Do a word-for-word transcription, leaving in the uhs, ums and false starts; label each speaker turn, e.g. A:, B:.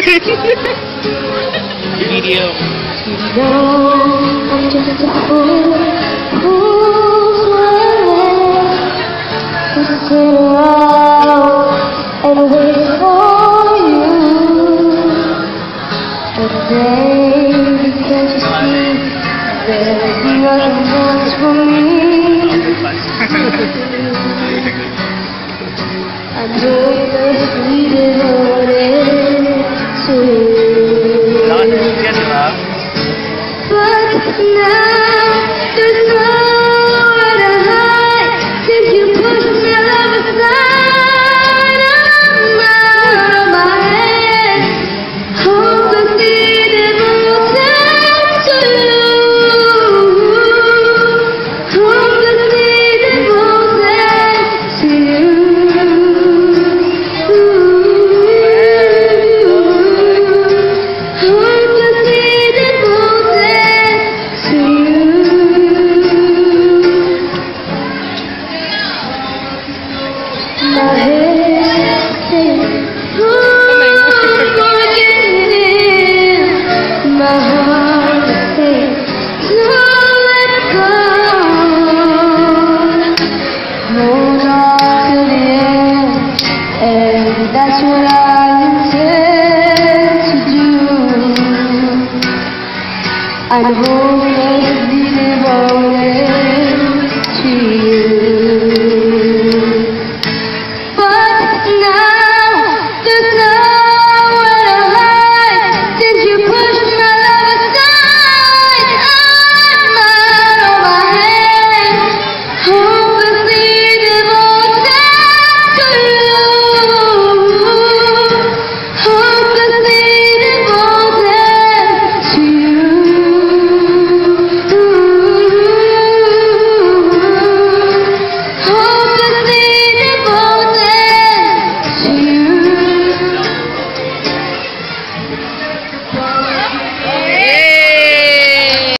A: Video.
B: You know I'm just a fool, fool's way to sit around and wait for you. But baby, can't you see there's nothing else for me? I know you're bleeding on it too. But now there's nowhere to hide since you pushed me love aside. I'm out of my head, hopelessly devoted to you, hopelessly devoted to you. My head says, oh, forget. My heart says, don't let go. Hold on to the end, and that's what I intend to do. And hold